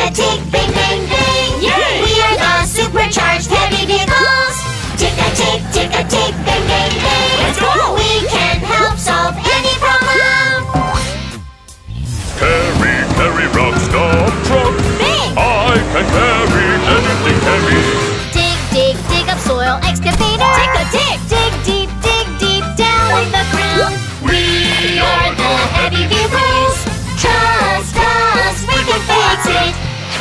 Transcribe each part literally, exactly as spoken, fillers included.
tick, bang, bang, bang. Yay! We are the supercharged heavy vehicles. Tick a tick, tick a tick, bang, bang, bang. Let's go! We can help solve any problem. Carry, carry, rock, stop, truck. Bang! I can carry anything heavy. Dig, dig, dig up soil excavator. Tick a tick, dig deep, dig deep down in the ground. We are the heavy vehicles. Trust us, we can fix it.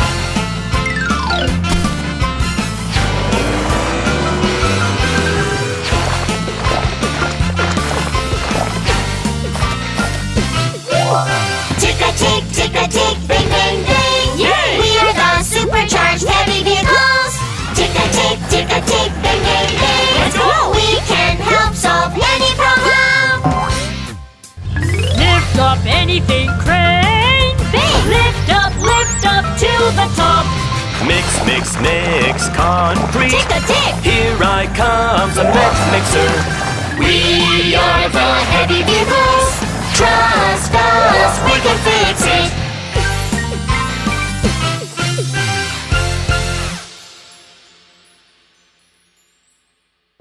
Tick a tick, tick a tick, bang, bang, bang. Yay! We are the supercharged heavy vehicles. Tick a tick, tick a tick, bang, bang, bang. Let's go! We can help solve any problem. Lift up anything, crane. Bang! Lift up, lift up to the top. Mix, mix, mix, concrete. Tick a tick. Here I come, the mix mixer. We are the heavy vehicles. Trust us, we can